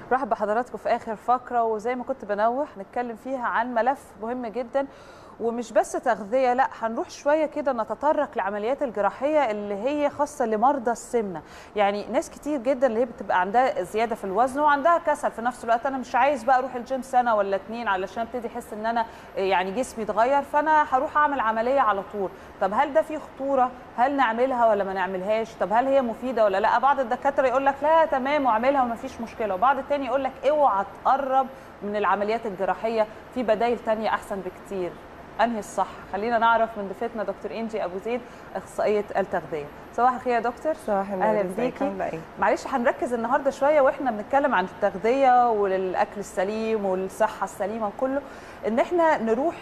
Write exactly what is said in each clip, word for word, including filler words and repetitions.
رحب بحضراتكم في اخر فقره، وزي ما كنت بنوه نتكلم فيها عن ملف مهم جدا، ومش بس تغذيه، لا هنروح شويه كده نتطرق للعمليات الجراحيه اللي هي خاصه لمرضى السمنه. يعني ناس كتير جدا اللي هي بتبقى عندها زياده في الوزن وعندها كسل في نفس الوقت، انا مش عايز بقى اروح الجيم سنه ولا اتنين علشان ابتدي احس ان انا يعني جسمي اتغير، فانا هروح اعمل عمليه على طول. طب هل ده فيه خطوره؟ هل نعملها ولا ما نعملهاش؟ طب هل هي مفيده ولا لا؟ بعض الدكاتره يقول لك لا تمام واعملها وما فيش مشكله، وبعض التاني يقول لك اوعى تقرب من العمليات الجراحيه، في بدائل تانية احسن بكتير. انهي الصح؟ خلينا نعرف من ضيفتنا دكتور انجي ابو زيد، اخصائيه التغذيه. صباح الخير يا دكتور. صباح النور. اهلا بيكي. معلش هنركز النهارده شويه واحنا بنتكلم عن التغذيه والاكل السليم والصحه السليمه وكله، ان احنا نروح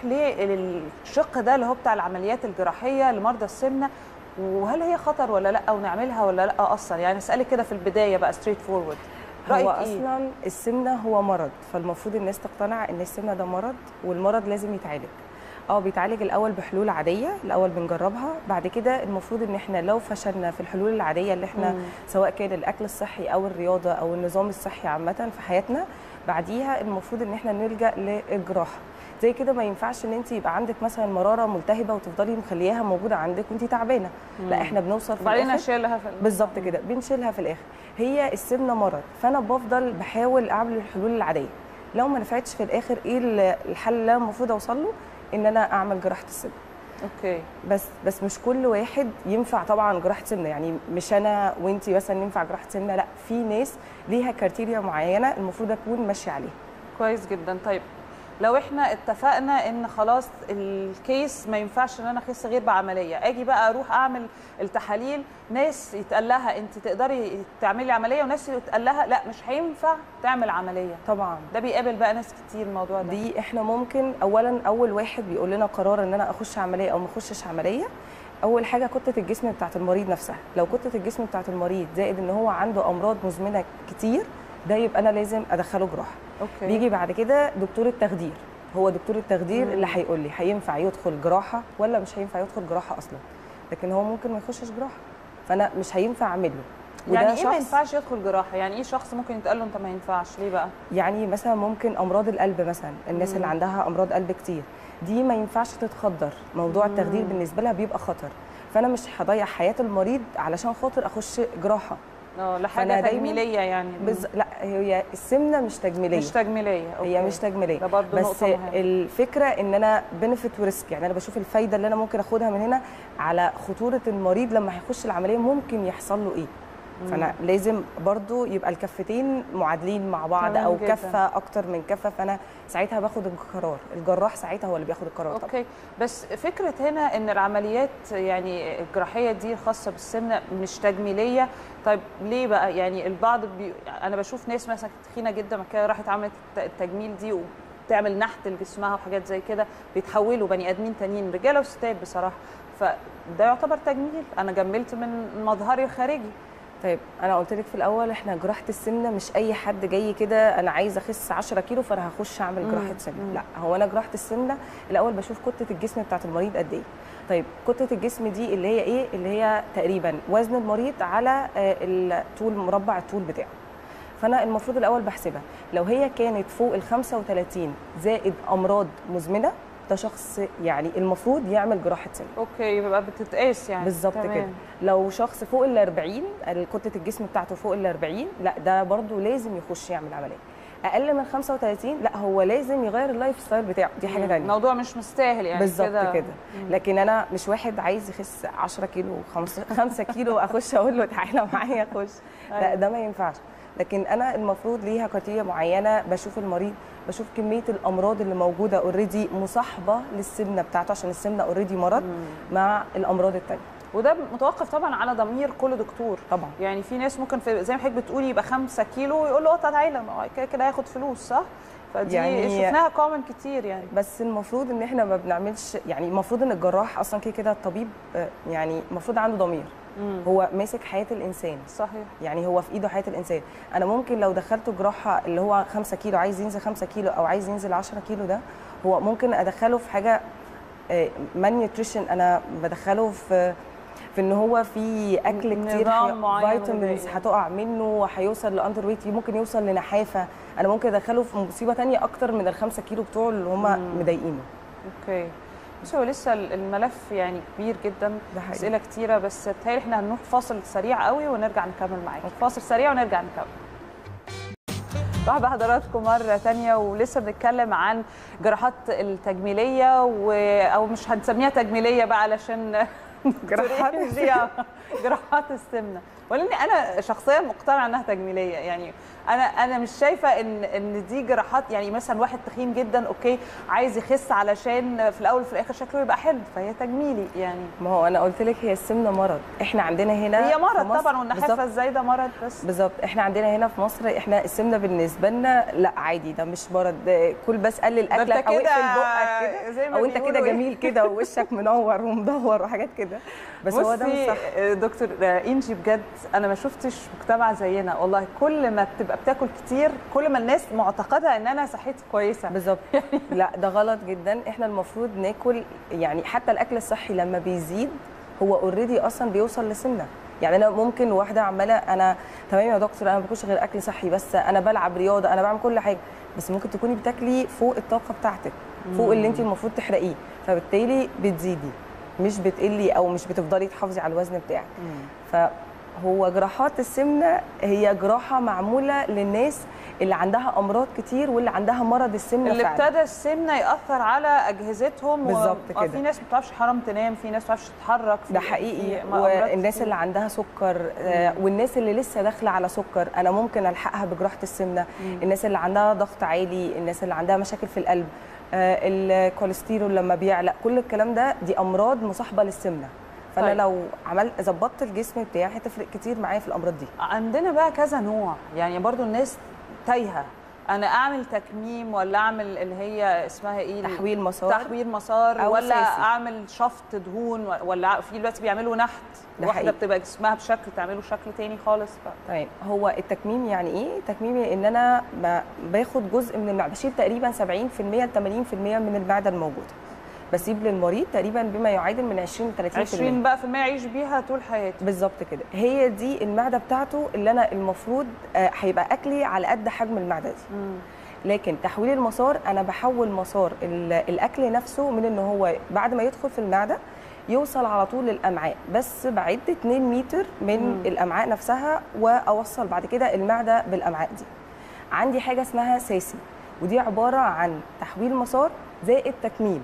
للشق ده اللي هو بتاع العمليات الجراحيه لمرضى السمنه، وهل هي خطر ولا لا، ونعملها ولا لا اصلا؟ يعني اسالك كده في البدايه بقى ستريت فورورد، هو اصلا إيه؟ السمنه هو مرض، فالمفروض الناس تقتنع ان السمنه ده مرض، والمرض لازم يتعالج. اه بيتعالج الاول بحلول عاديه، الاول بنجربها، بعد كده المفروض ان احنا لو فشلنا في الحلول العاديه اللي احنا مم. سواء كان الاكل الصحي او الرياضه او النظام الصحي عامه في حياتنا، بعديها المفروض ان احنا نلجا للجراحه. زي كده ما ينفعش ان انت يبقى عندك مثلا مراره ملتهبه وتفضلي مخلياها موجوده عندك وانت تعبانه، لا احنا بنوصل في الاخر نشيلها في بالظبط كده، بنشيلها في الاخر. هي السمنه مرض، فانا بفضل بحاول اعمل الحلول العاديه، لو ما نفعتش في الاخر ايه الحل اللي انا المفروض اوصل له؟ ان انا اعمل جراحه السمنه. اوكي. بس بس مش كل واحد ينفع طبعا جراحه سمنه، يعني مش انا وانتي مثلا ينفع جراحه سمنه، لا في ناس ليها كريتيريا معينه المفروض اكون ماشيه عليها. كويس جدا. طيب لو احنا اتفقنا ان خلاص الكيس ما ينفعش ان انا اخس غير بعمليه، اجي بقى اروح اعمل التحاليل، ناس يتقال لها انت تقدري تعملي عمليه، وناس يتقال لها لا مش هينفع تعمل عمليه. طبعا ده بيقابل بقى ناس كتير الموضوع ده. دي احنا ممكن اولا اول واحد بيقول لنا قرار ان انا اخش عمليه او ما اخشش عمليه، اول حاجه كتله الجسم بتاعه المريض نفسها. لو كتله الجسم بتاعه المريض زائد ان هو عنده امراض مزمنه كتير، ده يبقى انا لازم ادخله جراحه. اوكي. بيجي بعد كده دكتور التخدير، هو دكتور التخدير مم. اللي هيقول لي هينفع يدخل جراحه ولا مش هينفع يدخل جراحه اصلا، لكن هو ممكن ما يخشش جراحه، فانا مش هينفع اعمل له. يعني ايه ما ينفعش يدخل جراحه؟ يعني ايه شخص ممكن يتقال له انت ما ينفعش؟ ليه بقى؟ يعني مثلا ممكن امراض القلب مثلا، الناس مم. اللي عندها امراض قلب كتير دي ما ينفعش تتخدر، موضوع مم. التخدير بالنسبه لها بيبقى خطر، فانا مش هضيع حياه المريض علشان خاطر اخش جراحه. اه لا حاجه تجميليه يعني. بز... لا هي السمنه مش تجميليه. مش تجميليه. أوكي. هي مش تجميليه، ده برضه بس نقطه مهمه. الفكره ان انا بنفيت وريسك، يعني انا بشوف الفايده اللي انا ممكن اخدها من هنا على خطوره المريض لما هيخش العمليه ممكن يحصل له ايه. فانا لازم برضو يبقى الكفتين معادلين مع بعض، او جداً. كفه اكتر من كفه، فانا ساعتها باخد القرار، الجراح ساعتها هو اللي بياخد القرار. اوكي طبعا. بس فكره هنا ان العمليات يعني الجراحيه دي الخاصه بالسمنه مش تجميليه، طيب ليه بقى؟ يعني البعض بي... انا بشوف ناس مثلا تخينه جدا كده راحت عملت التجميل دي وبتعمل نحت لجسمها وحاجات زي كده، بيتحولوا بني ادمين تانيين، رجاله وستات بصراحه، فده يعتبر تجميل، انا جملت من مظهري الخارجي. طيب انا قلت لك في الاول احنا جراحه السمنه مش اي حد جاي كده انا عايز اخس عشرة كيلو فانا هخش اعمل جراحه سمنه، لا هو انا جراحه السمنه الاول بشوف كتله الجسم بتاعه المريض قد ايه. طيب كتله الجسم دي اللي هي ايه؟ اللي هي تقريبا وزن المريض على الطول، مربع الطول بتاعه. فانا المفروض الاول بحسبها، لو هي كانت فوق ال خمسة وثلاثين زائد امراض مزمنه، ده شخص يعني المفروض يعمل جراحه سمنه. اوكي يبقى بتتقاس يعني. بالظبط كده. لو شخص فوق ال أربعين، كتله الجسم بتاعته فوق ال أربعين، لا ده برضو لازم يخش يعمل عمليه. اقل من خمسة وثلاثين لا هو لازم يغير اللايف ستايل بتاعه، دي حاجه ثانيه. الموضوع مش مستاهل يعني. بالظبط كده. كده. لكن انا مش واحد عايز يخس عشرة كيلو خمسة كيلو اخش اقول له تعالى معايا خش، لا ده ما ينفعش. لكن انا المفروض ليها كريتيريا معينه، بشوف المريض، بشوف كميه الامراض اللي موجوده اوريدي مصاحبه للسمنه بتاعته، عشان السمنه اوريدي مرض مم. مع الامراض الثانيه. وده متوقف طبعا على ضمير كل دكتور طبعا. يعني في ناس ممكن في زي ما حضرتك بتقولي يبقى خمسة كيلو ويقول له تعالى كده كده هياخد فلوس، صح؟ فدي يعني شفناها كومن كتير يعني. بس المفروض ان احنا ما بنعملش، يعني المفروض ان الجراح اصلا كده كده الطبيب يعني المفروض عنده ضمير، مم. هو ماسك حياه الانسان. صحيح. يعني هو في ايده حياه الانسان. انا ممكن لو دخلته جراحه اللي هو خمسة كيلو عايز ينزل خمسة كيلو او عايز ينزل عشرة كيلو، ده هو ممكن ادخله في حاجه مان نيوتريشن، انا بدخله في في ان هو في اكل كتير فيتامينز يعني. هتقع منه وهيوصل لاندر ويت، ممكن يوصل لنحافه، انا ممكن ادخله في مصيبه ثانيه اكتر من الخمسة كيلو بتوعه اللي هم مضايقينه. اوكي، بس هو لسه الملف يعني كبير جدا، اسئله كتيره، بس بتهيألي احنا هنروح فاصل سريع قوي ونرجع نكمل معاكي. فاصل سريع ونرجع نكمل. مرحبا بحضراتكم مرة تانية، ولسه بنتكلم عن جراحات التجميلية و... أو مش هنسميها تجميلية بقى علشان جراحات جراحات السمنة، ولأني أنا شخصيا مقتنعة إنها تجميلية. يعني أنا أنا مش شايفة إن إن دي جراحات، يعني مثلا واحد تخين جدا أوكي عايز يخس علشان في الأول وفي الآخر شكله يبقى حلو، فهي تجميلي يعني. ما هو أنا قلت لك هي السمنة مرض، إحنا عندنا هنا هي مرض طبعا، والنحافة الزايدة مرض. بس بالظبط إحنا عندنا هنا في مصر إحنا السمنة بالنسبة لنا لا عادي، ده مش مرض، كل بس قلل أكلك أو اقفل بقك كده، أو أنت كده جميل كده ووشك منور ومدور وحاجات كده، بس هو ده مش صح. دكتور إنجي بجد انا ما شفتش مجتمع زينا والله، كل ما بتبقى بتاكل كتير كل ما الناس معتقده ان انا صحتي كويسه. بالظبط. لا ده غلط جدا، احنا المفروض ناكل، يعني حتى الاكل الصحي لما بيزيد هو اوريدي اصلا بيوصل لسمنه. يعني انا ممكن واحده عماله انا تمام يا دكتور انا ما باكلش غير اكل صحي، بس انا بلعب رياضه، انا بعمل كل حاجه، بس ممكن تكوني بتاكلي فوق الطاقه بتاعتك، فوق اللي انت المفروض تحرقيه، فبالتالي بتزيدي مش بتقلي او مش بتفضلي تحافظي على الوزن بتاعك. فهو جراحات السمنه هي جراحه معموله للناس اللي عندها امراض كتير واللي عندها مرض السمنه اللي فعلا. ابتدى السمنه ياثر على اجهزتهم بالظبط و... كده. في ناس ما بتعرفش حرام تنام، في ناس ما بتعرفش تتحرك، ده حقيقي. والناس اللي عندها سكر آه والناس اللي لسه داخله على سكر انا ممكن الحقها بجراحه السمنه. مم. الناس اللي عندها ضغط عالي، الناس اللي عندها مشاكل في القلب، آه الكوليسترول لما بيعلى، كل الكلام ده دي امراض مصاحبه للسمنه. فانا طيب. لو عملت ظبطت الجسم بتاعي هتفرق كتير معايا في الامراض دي. عندنا بقى كذا نوع، يعني برضو الناس تايهه، انا اعمل تكميم ولا اعمل اللي هي اسمها ايه، تحويل مسار، تحويل مسار ولا سيسي. اعمل شفط دهون، ولا في دلوقتي بيعملوا نحت، واحده بتبقى جسمها بشكل تعمله شكل تاني خالص. طيب هو التكميم يعني ايه؟ التكميم ان انا باخد جزء من المعده، بشيل تقريبا سبعين بالمية ل ثمانين بالمية من المعده الموجوده، بسيب للمريض تقريبا بما يعادل من عشرين ل ثلاثين بالمية. عشرين بقى في المية يعيش بيها طول حياته. بالظبط كده، هي دي المعده بتاعته اللي انا المفروض هيبقى اكلي على قد حجم المعده دي. مم. لكن تحويل المسار انا بحول مسار الاكل نفسه من ان هو بعد ما يدخل في المعده يوصل على طول للامعاء، بس بعد اتنين متر من مم. الامعاء نفسها، واوصل بعد كده المعده بالامعاء دي. عندي حاجه اسمها ساسي، ودي عباره عن تحويل مسار زائد تكميم.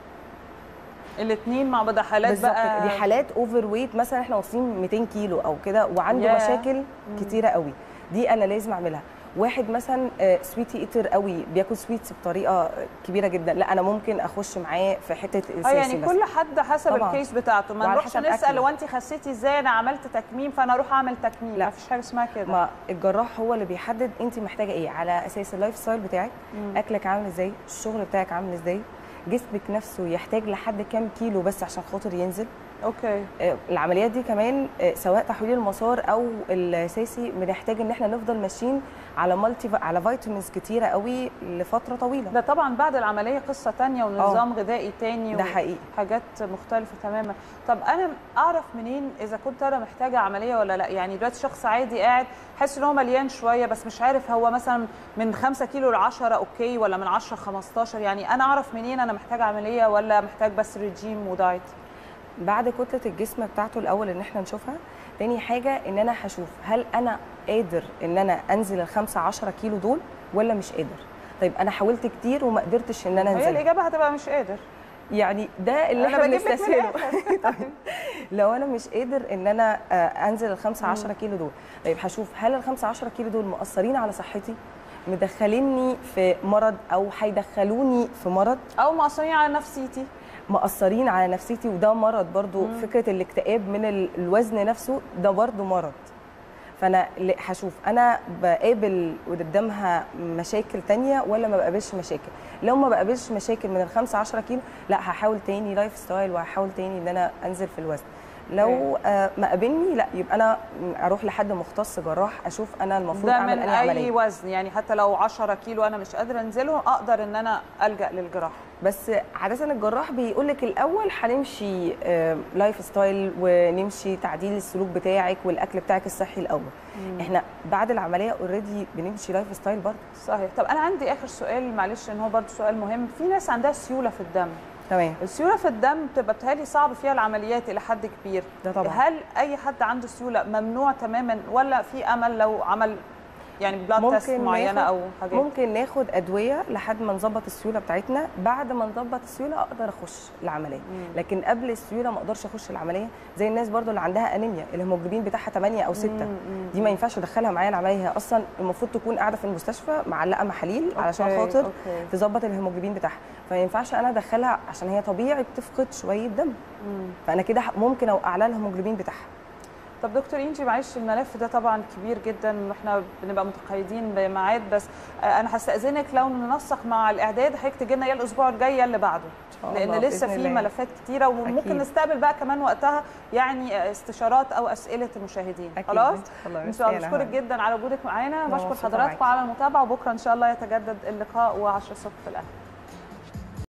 الاثنين مع بعض حالات بقى، دي حالات اوفر ويت، مثلا احنا واصلين مئتين كيلو او كده وعنده yeah. مشاكل مم. كتيره قوي، دي انا لازم اعملها. واحد مثلا سويتي ايتر قوي بياكل سويتس بطريقه كبيره جدا، لا انا ممكن اخش معاه في حته الساسي. يعني بس. كل حد حسب طبعًا. الكيس بتاعته، ما نروحش نسال هو انت خسيتي ازاي، انا عملت تكميم فانا اروح اعمل تكميم، لا مفيش حاجه اسمها كده. ما الجراح هو اللي بيحدد انت محتاجه ايه على اساس اللايف ستايل بتاعك، مم. اكلك عامل ازاي، الشغل بتاعك عامل ازاي، جسمك نفسه يحتاج لحد كام كيلو بس عشان خاطر ينزل. اوكي. العمليات دي كمان سواء تحويل المسار او الساسي بنحتاج ان احنا نفضل ماشيين على مالتي على فيتامينز كتيره قوي لفتره طويله. ده طبعا بعد العمليه قصه ثانيه ونظام أوه. غذائي ثاني، ده حقيقي، حاجات مختلفه تماما. طب انا اعرف منين اذا كنت انا محتاجه عمليه ولا لا؟ يعني دلوقتي شخص عادي قاعد حاسس ان هو مليان شويه بس مش عارف هو مثلا من خمسة كيلو ل عشرة اوكي ولا من عشرة ل خمستاشر، يعني انا اعرف منين انا محتاجه عمليه ولا محتاج بس ريجيم ودايت؟ بعد كتله الجسم بتاعته الاول ان احنا نشوفها، تاني حاجه ان انا هشوف هل انا قادر ان انا انزل ال خمسة عشرة كيلو دول ولا مش قادر. طيب انا حاولت كتير وما قدرتش ان انا انزل، هي الاجابه هتبقى مش قادر، يعني ده اللي احنا بنستسهله. لو انا مش قادر ان انا انزل ال خمسة عشرة كيلو دول، طيب هشوف هل ال خمسة عشرة كيلو دول مؤثرين على صحتي، مدخليني في مرض او هيدخلوني في مرض، او مؤثرين على نفسيتي. مأثرين على نفسيتي وده مرض برضو. مم. فكرة الاكتئاب من الوزن نفسه ده برضو مرض. فأنا هشوف أنا بقابل قدامها مشاكل تانية ولا ما بقابلش مشاكل. لو ما بقابلش مشاكل من الخمسة عشرة كيلو لا هحاول تاني لايف ستايل وهحاول تاني إن أنا أنزل في الوزن. لو آه ما قابلني لا يبقى انا اروح لحد مختص جراح اشوف انا المفروض اعمل ده من انهي عمليه. اي وزن يعني حتى لو عشرة كيلو انا مش قادره انزله اقدر ان انا الجا للجراح. بس عاده الجراح بيقول لك الاول هنمشي آه لايف ستايل ونمشي تعديل السلوك بتاعك والاكل بتاعك الصحي الاول. مم. احنا بعد العمليه اوريدي بنمشي لايف ستايل برضه. صحيح. طب انا عندي اخر سؤال معلش ان هو برضه سؤال مهم، في ناس عندها سيوله في الدم. تمام. السيوله في الدم بتبقى بتهيألي صعب فيها العمليات الى حد كبير. ده طبعا. هل اي حد عنده سيوله ممنوع تماما ولا في امل لو عمل يعني بلاد تيست معينه او حاجات؟ ممكن ناخد ادويه لحد ما نظبط السيوله بتاعتنا، بعد ما نظبط السيوله اقدر اخش العمليه. مم. لكن قبل السيوله ما اقدرش اخش العمليه، زي الناس برضو اللي عندها انيميا الهيموجلوبين بتاعها ثمانية او ستة. مم. دي ما ينفعش ادخلها معايا العمليه، هي اصلا المفروض تكون قاعده في المستشفى معلقه محاليل أوكي. علشان خاطر أوكي. تظبط الهيموجلوبين بتاعها، فما ينفعش انا ادخلها عشان هي طبيعي بتفقد شويه دم. مم. فانا كده ممكن اوقع لها الهيموجلوبين بتاعها. طب دكتور انجي معلش الملف ده طبعا كبير جدا واحنا بنبقى متقيدين بميعاد، بس انا هستاذنك لو ننسق مع الاعداد حضرتك تجي لنا يا الاسبوع الجاي يا اللي بعده، لان لسه في ملفات كتيره وممكن أكيد. نستقبل بقى كمان وقتها يعني استشارات او اسئله المشاهدين. خلاص ان شاء الله. بشكرك جدا على وجودك معانا، بشكر حضراتكم على المتابعه، وبكره ان شاء الله يتجدد اللقاء وعشرة الصبح في الاهلي.